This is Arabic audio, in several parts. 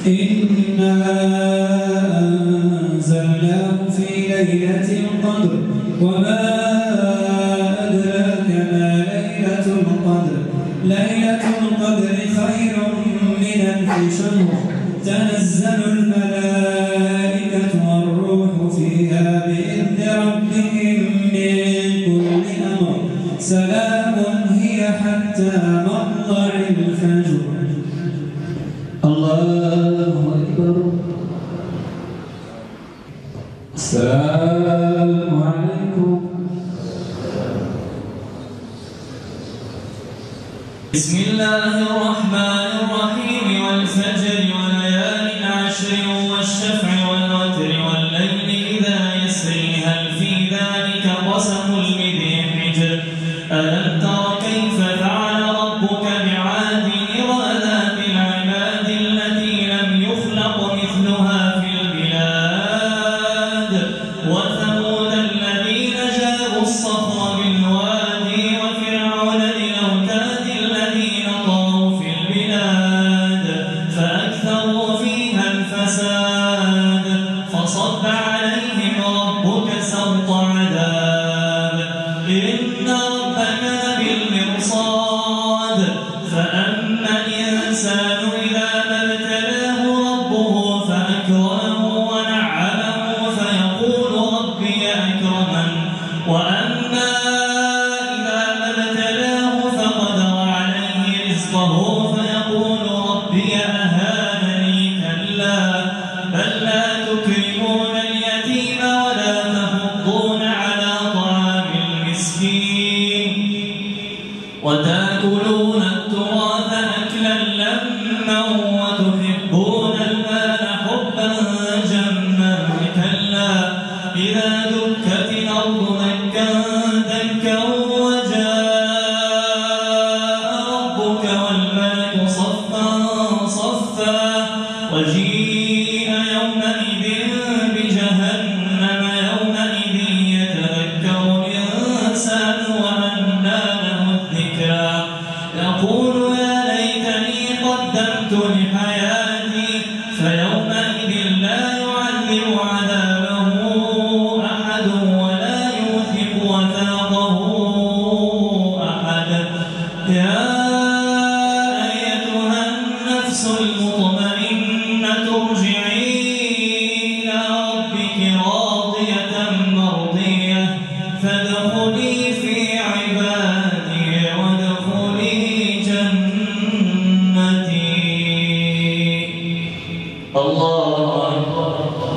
إنا أنزلناه في ليلة القدر وما أدراك ما ليلة القدر ليلة القدر خير من ألف شهر تنزل الملائكة والروح فيها بإذن ربهم من كل أمر سلام هي حتى مطلع الفجر. الله أكبر. السلام عليكم. بسم الله الرحمن الرحيم والفجر وليال عشر والشفع والوتر والليل إذا يسري هل في ذلك قسم لذي حجر ألم تر كيف فعل ربك بعاد إرم ذات العماد التي لم يخلق مثلها في البلاد وثمود الذين جابوا الصخر بالوادي وفرعون ذي الأوتاد الذين طغوا في البلاد فأكثروا فيها الفساد فصب عليهم ربك سوط عذاب إن ربك لبالمرصاد فأما الإنسان إذا ما ابتلاه ربه فأكرمه ونعمه فيقول ربي أكرمن وأما إذا ما ابتلاه فقدر عليه رزقه فيقول ربي أهانني كلا بل لا تكرمون اليتيم ولا تحضون على طعام المسكين وتأكلون التراث أكلا لما وتحبون المال حبا جما كلا إذا دكت الأرض دكا دكا وجاء ربك والملك صفا صفا وجيء يومئذ بجهنم يومئذ يتذكر الإنسان وأنى له الذكرى يقول يا ليتني قدمت لحياتي فيومئذ لا يعذب عذابه أحد ولا يوثق وثاقه أحد يا أيتها النفس المطمئنة ارجعي إلى ربك راضية مرضية فادخلي في عبادي وادخلي جنتي. الله أكبر.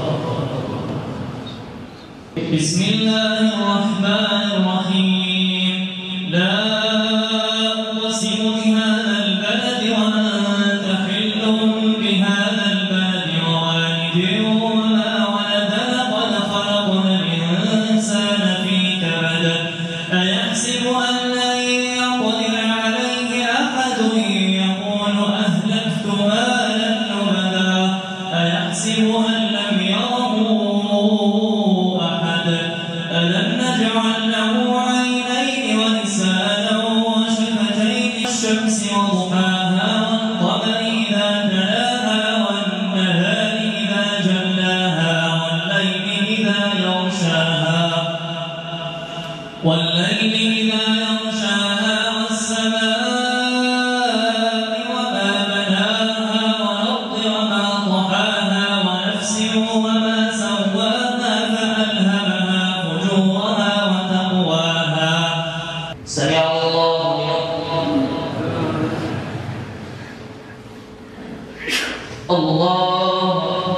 بسم الله الرحمن الرحيم لا أقسم بهذا البلد وأنت حل بهذا البلد ووالد وما ولد لقد خلقنا الإنسان في كبد أيحسب أن لن يقدر عليه أحد يقول أهلكت مالا لبدا أيحسب أن لم يره أحد ألم نجعل له عينين ولسانا وشفتين الشمس وضحاها والقمر إذا تلاها والنهار إذا جلاها والليل إذا يغشاها والسماء وما بناها والأرض وما طحاها ونفس وما سواها فألهمها فجورها وتقواها. سمع الله الله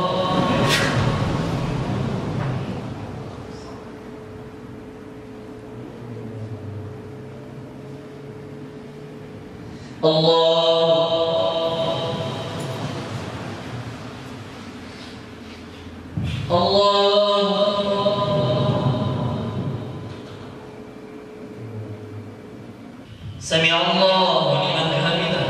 سمع الله لمن حمده.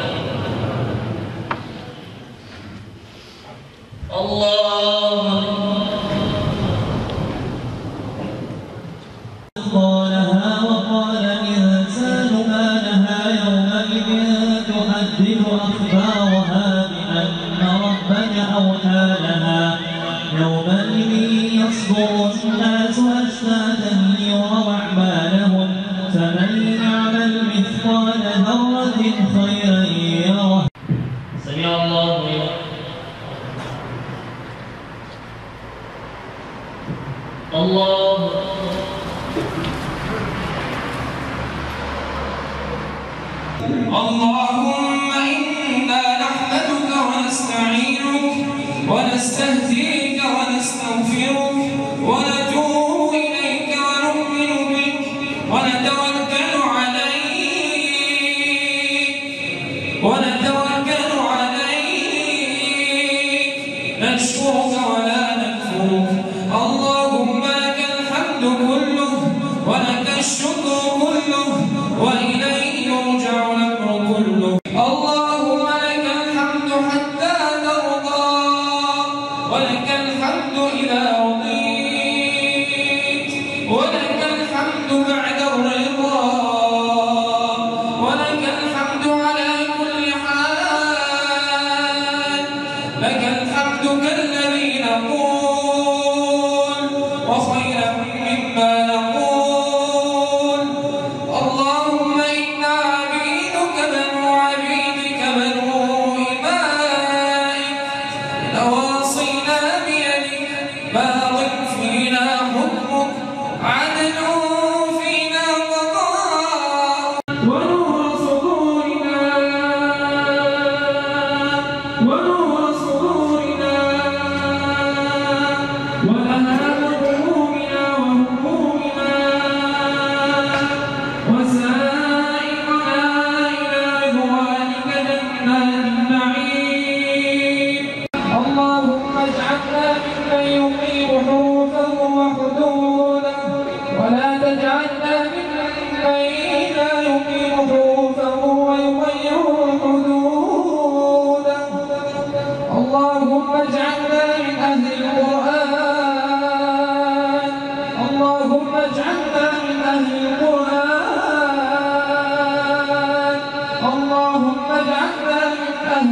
الله قالها وقال الإنسان ما لها يومئذ تحدث أخبارها بأن ربك الناس أشتاتا ليروا أعمالهم فمن يعمل مثقال ذرة خيرا يره. سمع الله لمن الله اللهم إنا نحمدك ونستعينك ونستهديك ونستغفرك ونتوب إليك ونؤمن بك ونتوكل عليك نشكرك ولا نكفرك. اللهم لك الحمد كله ولك الشكر كله وإليك يرجع الأمر كله. اللهم لك الحمد حتى ترضى ولك الحمد إذا رضيت ولك الحمد بعد الرضا ولك الحمد على كل حال. لك الحمد كالذي نقول وخيرا مما نقول. اللهم إنا عبيدك بنو عبيدك بنو إمائك نواصينا بيدك ماض فينا حكمك عدل فينا قضاء. ونور صدورنا ولهاب همومنا وهمومنا وسائقنا إلى رضوانك جنات النعيم. اللهم اجعلنا ممن يقيم حروفه وحدوده ولا تجعلنا ممن لا يقيم حروفه ويغير حدوده. اللهم اجعلنا من أهل القرآن. اللهم اجعلنا من أهل القرآن. اللهم اجعلنا من أهل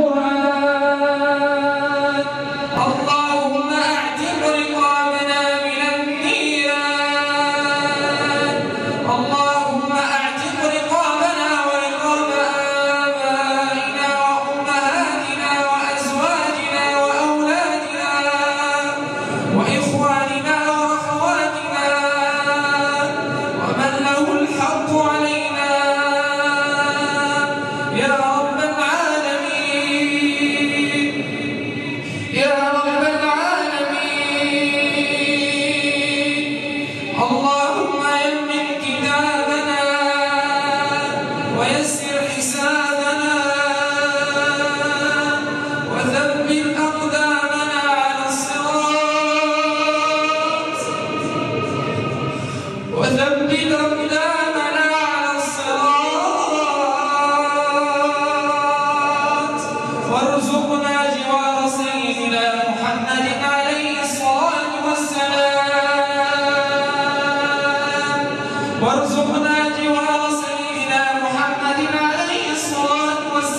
القرآن. اللهم اعتق رقابنا من النيران. اللهم اعتق رقابنا ورقاب آبائنا وأمهاتنا وأزواجنا وأولادنا وإخواننا وأخواتنا ومن له الحق علينا يا رب العالمين يا رب العالمين. اللهم يمن كتابنا ويسر حسابنا وثبت أقدامنا على الصراط وثبت أقدامنا على الصراط وارزقنا جوار سيدنا محمد عليه الصلاة والسلام. وارزقنا جوار سيدنا محمد عليه الصلاة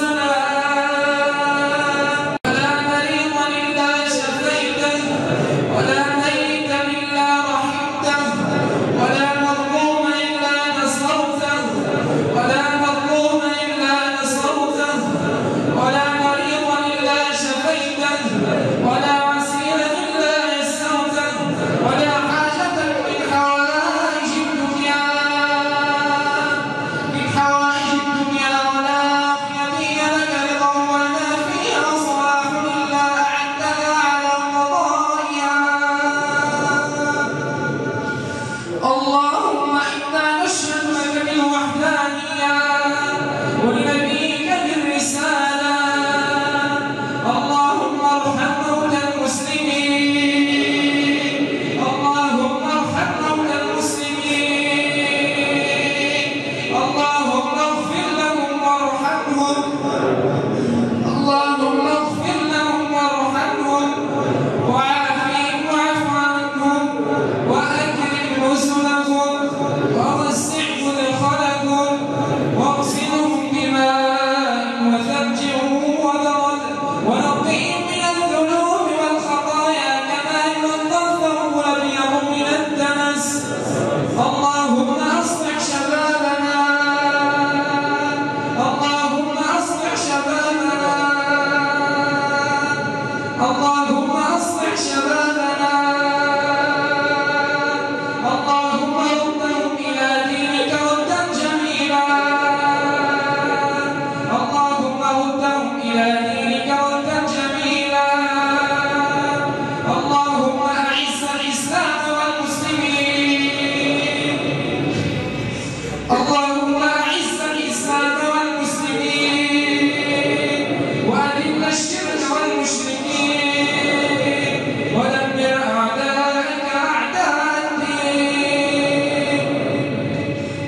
والسلام. ولا مريضا إلا شفيته ولا ميتا إلا رحمته ولا مظلوما إلا نصرته ولا مظلوما إلا نصرته ولا مريضا إلا شفيته ولا عسيرا إلا يسرته ولا حاجة من حوائج الدنيا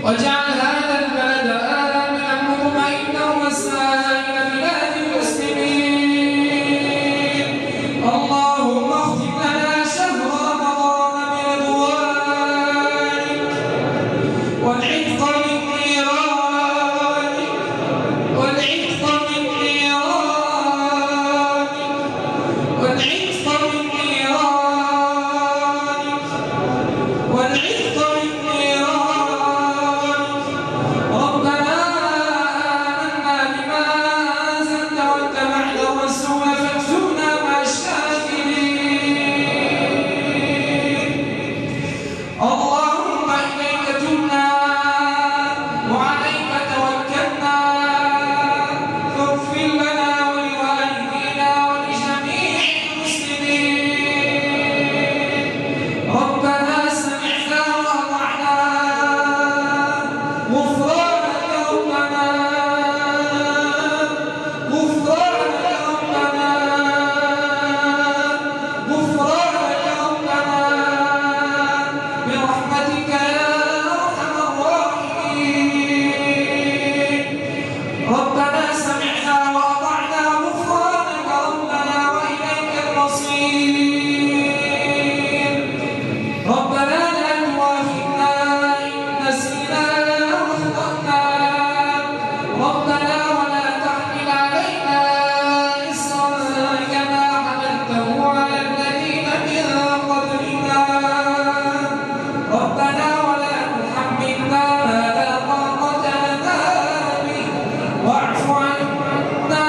واجعل هذا البلد آمنا مطمئنا وسائر بلاد المسلمين. اللهم اختم لنا شهر رمضان برضوانك والعتق من نيرانك والعتق من نيرانك والعتق من نيرانك والعتق من نيرانك. ربنا آمنا بما أنزلت واتبعنا الرسول فاكتبنا مع الشاهدين. اللهم إليك تبنا وعليك توكلنا فاغفر لنا ولوالدينا ولجميع المسلمين. ربنا سمعنا وأطعنا غفرانك ربنا غفرانك ربنا غفرانك ربنا برحمتك يا أرحم الراحمين. ربنا سمعنا وأطعنا غفرانك ربنا وإليك المصير. ربنا لا تؤاخذنا إن نسينا أو أخطأنا. ربنا ولا تحمل علينا إصرا كما حملته على الذين من قبلنا. ربنا ولا تحملنا ما لا طاقة لنا به واعف عنا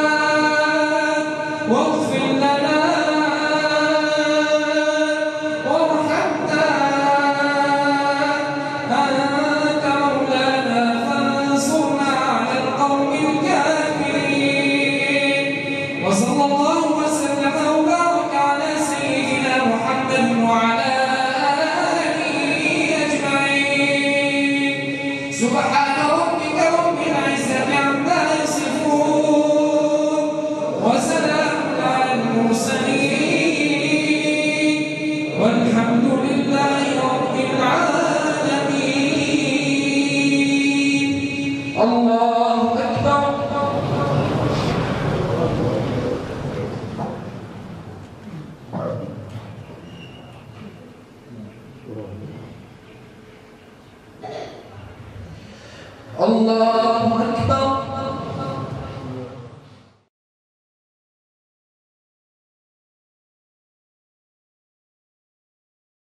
واغفر لنا وارحمنا. أنت مولانا فانصرنا على القوم الكافرين. وصلى الله وسلم وبارك على سيدنا محمد وعلى آله أجمعين. سبحان ربك رب العزة عما يصفون وسلام على المرسلين والحمد لله رب العالمين. الله أكبر. الله أكبر.